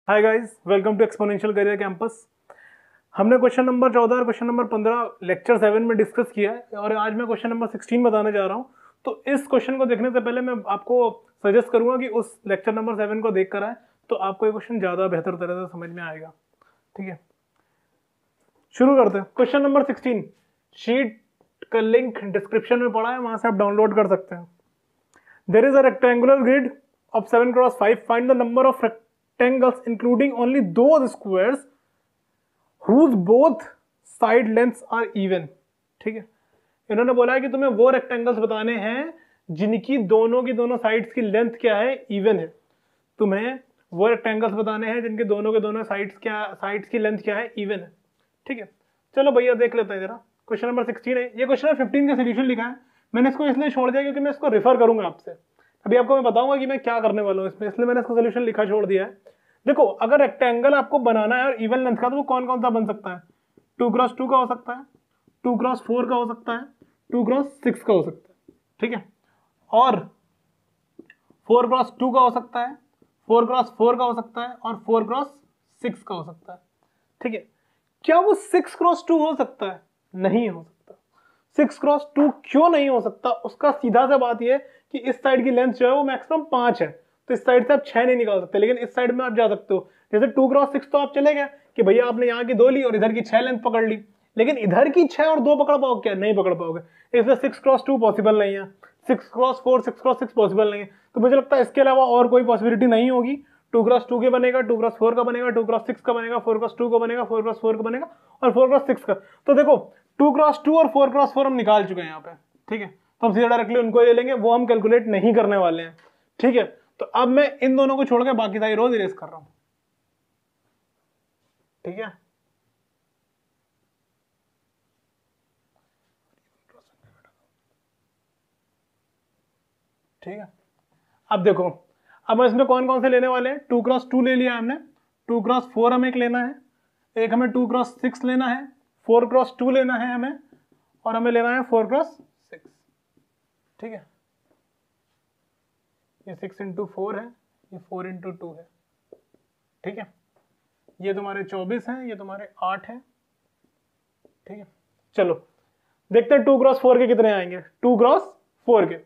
Hi guys, welcome to exponential career campus. हमने question number 14 और question number 15 lecture 7 में discuss किया है और आज मैं क्वेश्चन नंबर 16 बताने जा रहा हूं। तो इस क्वेश्चन को देखने से पहले मैं आपको सजेस्ट करूंगा कि उस लेक्चर नंबर 7 को देख कर आए, तो आपको ये क्वेश्चन ज़्यादा बेहतर तरह से समझ में आएगा। ठीक है, शुरू करते हैं। क्वेश्चन नंबर 16 शीट का लिंक डिस्क्रिप्शन में पड़ा है, वहां से आप डाउनलोड कर सकते हैं। There is a rectangular grid of 7x5. Find the number of rectangles including only those squares whose both side lengths are even. ठीक है, इन्होंने बोला है कि तुम्हें वो रेक्टेंगल्स बताने हैं जिनकी दोनों की दोनों साइड्स की लेंथ क्या है, इवन है। तुम्हें वो रेक्टेंगल्स बताने हैं जिनके दोनों के दोनों साइड्स की लेंथ क्या है, इवन है। ठीक है, चलो भैया देख लेते हैं जरा। क्वेश्चन नंबर 16 है, ये क्वेश्चन 15 का सोल्यूशन लिखा है। मैंने इसको इसलिए छोड़ दिया क्योंकि मैं इसको रेफर करूंगा आपसे। अभी आपको मैं बताऊंगा कि मैं क्या करने वाला हूँ इसमें, इसलिए मैंने इसको सोल्यूशन लिखा छोड़ दिया है। देखो, अगर रेक्टेंगल आपको बनाना है और इवन लेंथ का, तो वो कौन कौन सा बन सकता है? 2x2 का हो सकता है, 2x4 का हो सकता है, 2x6 का हो सकता है। ठीक है, और 4x2 का हो सकता है, 4x4 का हो सकता है और 4x6 का हो सकता है। ठीक है, क्या वो 6x2 हो सकता है? नहीं हो सकता। 6x2 क्यों नहीं हो सकता? उसका सीधा सा बात यह है कि इस साइड की लेंथ जो है वो मैक्सिमम 5 है, तो इस साइड से आप 6 नहीं निकाल सकते, लेकिन इस साइड में आप जा सकते हो। जैसे 2x6 तो आप चले गए कि भैया आपने यहाँ की 2 ली और इधर की 6 लेंथ पकड़ ली, लेकिन इधर की 6 और 2 पकड़ पाओगे क्या? नहीं पकड़ पाओगे, इसलिए 6x2 पॉसिबल नहीं है, 6x4 6x6 पॉसिबल नहीं है। तो मुझे लगता है इसके अलावा और कोई पॉसिबिलिटी नहीं होगी। 2x2 के बनेगा, 2x4 का बनेगा, 2x6 का बनेगा, 4x2 का बनेगा, 4x4 का बनेगा और 4x6 का। तो देखो 2x2 और 4x4 हम निकाल चुके हैं यहाँ पे। ठीक है, तो हम सीधा डायरेक्टली उनको ले लेंगे, वो हम कैलकुलेट नहीं करने वाले हैं। ठीक है, तो अब मैं इन दोनों को छोड़ के बाकी सारी रोज इरेज कर रहा हूं। ठीक है, ठीक है, अब देखो, अब इसमें कौन कौन से लेने वाले हैं? 2x2 ले लिया हमने, 2x4 हमें एक लेना है, एक हमें 2x6 लेना है, 4x2 लेना है हमें, और हमें लेना है 4x6। ठीक है, ये 6 × 4 है, ये 4 × 2 है। ठीक है, ये तुम्हारे 24 हैं, ये तुम्हारे 8 हैं। ठीक है, चलो देखते हैं 2x4 के कितने आएंगे। 2x4 के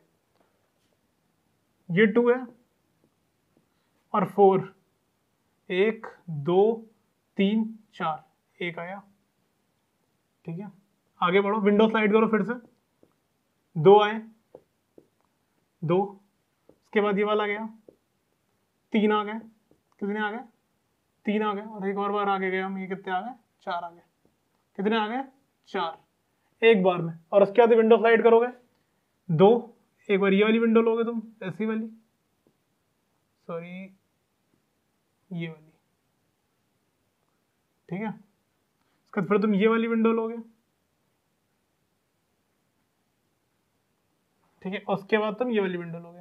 ये 2 है और 4, 1 2 3 4, 1 आया। ठीक है, आगे बढ़ो, विंडो स्लाइड करो फिर से। 2 आए, 2, उसके बाद ये वाला गया, 3 आ गए, कितने आ गए? 3 आ गए, और एक और बार आगे गए हम, ये कितने आ गए? 4 आ गए। कितने आ गए? 4, एक बार में। और उसके बाद विंडो स्लाइड करोगे 2, एक बार ये वाली विंडो लोगे तुम, ऐसी वाली, सॉरी ये वाली। ठीक है, उसके बाद फिर तुम ये वाली विंडो लोगे। ठीक है, उसके बाद तुम ये वाली विंडो लोगे।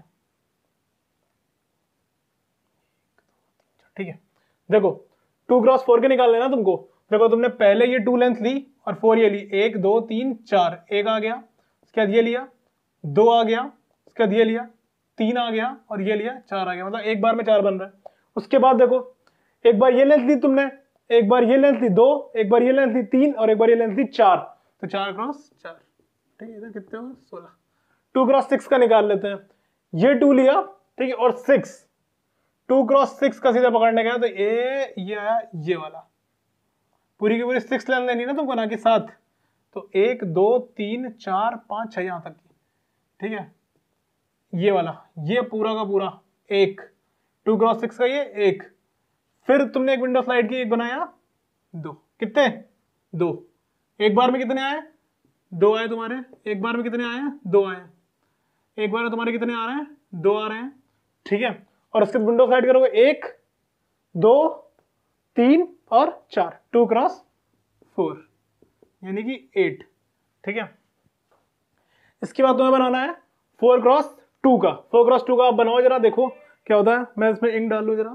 ठीक है, देखो 2x4 के निकाल लेना तुमको। देखो तुमने पहले ये 2 लेंथ ली और 4 ये ली, 1 2 3 4, 1 आ गया, उसके बाद ये लिया, 2 आ गया, उसके बाद ये लिया, 3 आ गया और ये लिया, 4 आ गया, मतलब एक बार में 4 बन रहा है। उसके बाद देखो, एक बार ये लेंथ ली तुमने, एक बार ये लेंथ ली 2, एक बार ये लेंथ ली 3 और एक बार ये लेंथ ली 4, तो 4x4। ठीक है, इधर कितने हो? 16। 2x6 का निकाल लेते हैं। ये 2 लिया, ठीक है, और 6, 2x6 का सीधा पकड़ने गया तो ये आया, ये वाला। पूरी की पूरी 6 लेंथ लेनी ना तुमको, ना कि 7। तो 1 2 3 4 5 6 यहां तक की। ठीक है, ये वाला, ये पूरा का पूरा 1, 2x6 का ये 1। फिर तुमने एक विंडो स्लाइड की, एक बनाया 2, कितने? 2। एक बार में कितने आए? 2 आए तुम्हारे। एक बार में कितने आए? 2 आए। एक बार में तुम्हारे कितने आ रहे हैं? 2 आ रहे हैं। ठीक है, और उसके विंडो स्लाइड करोगे 1 2 3 और 4, 2x4 यानी कि 8। ठीक है, इसके बाद तुम्हें बनाना है 4x2 का। 4x2 का आप बनाओ जरा, देखो क्या होता है। मैं इसमें इंक डाल लूं जरा।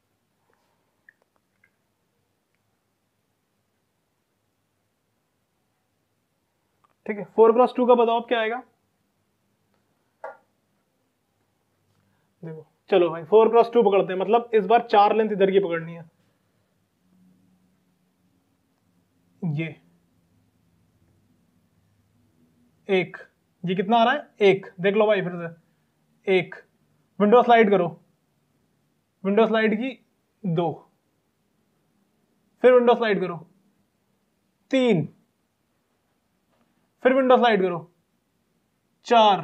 ठीक है, 4x2 का बताओ क्या आएगा। देखो चलो भाई 4x2 पकड़ते हैं, मतलब इस बार 4 लेंथ इधर की पकड़नी है। ये एक, ये कितना आ रहा है? एक। देख लो भाई फिर से, एक। विंडो स्लाइड करो, विंडो स्लाइड की 2, फिर विंडो स्लाइड करो 3, फिर विंडो स्लाइड करो 4,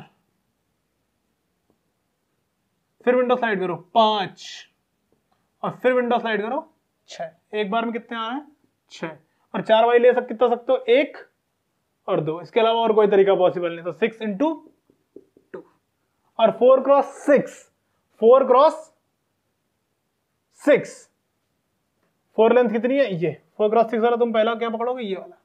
फिर विंडो स्लाइड करो 5, और फिर विंडो स्लाइड करो 6। एक बार में कितने आ रहे हैं? 6। और 4 वाली ले कितना सकते हो? 1 और 2। इसके अलावा और कोई तरीका पॉसिबल नहीं। तो 6 × 2 और 4 × 6, 4 × 6, 4 लेंथ कितनी है? ये 4 × 6 वाला तुम पहला क्या पकड़ोगे? ये वाला,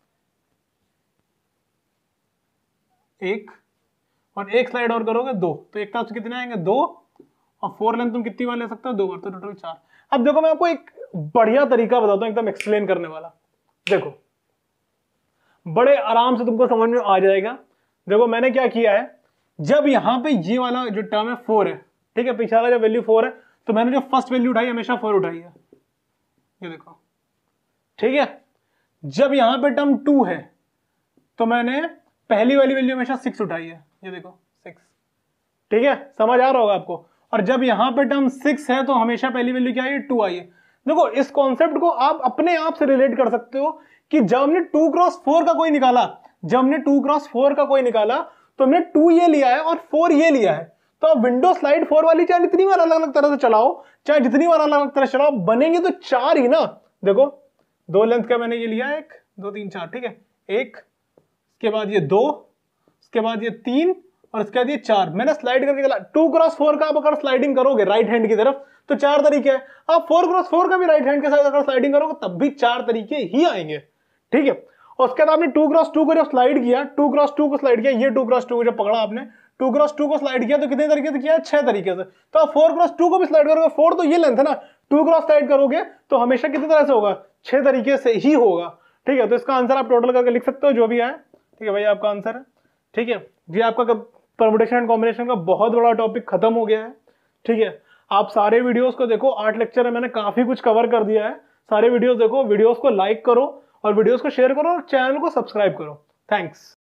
1 और 1 स्लाइड और करोगे 2, तो एक तरफ से कितने आएंगे? 2, और 4 लेंथ तुम कितनी बार ले सकते हो? 2 बार, तो टोटल 4। अब देखो मैं आपको एक बढ़िया तरीका बताता हूं, एकदम एक्सप्लेन करने वाला। देखो बड़े आराम से तुमको समझ में आ जाएगा। देखो मैंने क्या किया है, जब यहां पे ये वाला जो टर्म है 4 है, ठीक है, पीछे वाला जो वैल्यू 4 है, तो मैंने जो फर्स्ट वैल्यू उठाई हमेशा 4 उठाई है, ये देखो, ठीक है। जब यहां पे टर्म 2 है तो मैंने पहली वाली वैल्यू हमेशा 6 उठाई है, ये देखो 6, ठीक है, समझ आ रहा होगा आपको। और जब यहां पे टर्म 6 है तो हमेशा पहली वैल्यू क्या है? 2 आई है। देखो इस कॉन्सेप्ट को आप अपने आप से रिलेट कर सकते हो कि जब हमने 2 × 4 का कोई निकाला, जब हमने 2 × 4 का कोई निकाला तो हमने 2 ये लिया है और 4 ये लिया है। तो आप विंडो स्लाइड 4 वाली चाहे जितनी बार अलग अलग तरह से चलाओ, चाहे जितनी बार अलग अलग तरह से चलाओ, बनेंगे तो 4 ही ना। देखो 2 लेंथ का मैंने ये लिया, 1 2 3 4, ठीक है, 1, उसके बाद ये 2, उसके बाद ये 3, और उसके बाद ये 4। मैंने स्लाइड करके चला। 2 × 4 का आप अगर स्लाइडिंग करोगे राइट हैंड की तरफ तो 4 तरीके हैं। आप 4 × 4 का भी राइट हैंड के साथ अगर स्लाइडिंग करोगे तब भी 4 तरीके ही आएंगे, ठीक है। और उसके बाद आपने 2 × 2 को जब स्लाइड किया, 2 × 2 को स्लाइड किया, ये 2 × 2 को जब पकड़ा आपने, 2 × 2 को स्लाइड किया तो कितने तरीके से किया? 6 तरीके से। तो आप 4 × 2 को भी स्लाइड करोगे, 4 तो ये लेंथ है ना, 2 क्रॉस स्लाइड करोगे तो हमेशा कितनी तरह से होगा? 6 तरीके से ही होगा, ठीक है। तो इसका आंसर आप टोटल करके लिख सकते हो जो भी आए, ठीक है भाई, आपका आंसर है, ठीक है। ये आपका परमुटेशन एंड कॉम्बिनेशन का बहुत बड़ा टॉपिक खत्म हो गया है, ठीक है। आप सारे वीडियोस को देखो, 8 लेक्चर में मैंने काफी कुछ कवर कर दिया है। सारे वीडियोस देखो, वीडियोस को लाइक करो और वीडियोस को शेयर करो और चैनल को सब्सक्राइब करो। थैंक्स।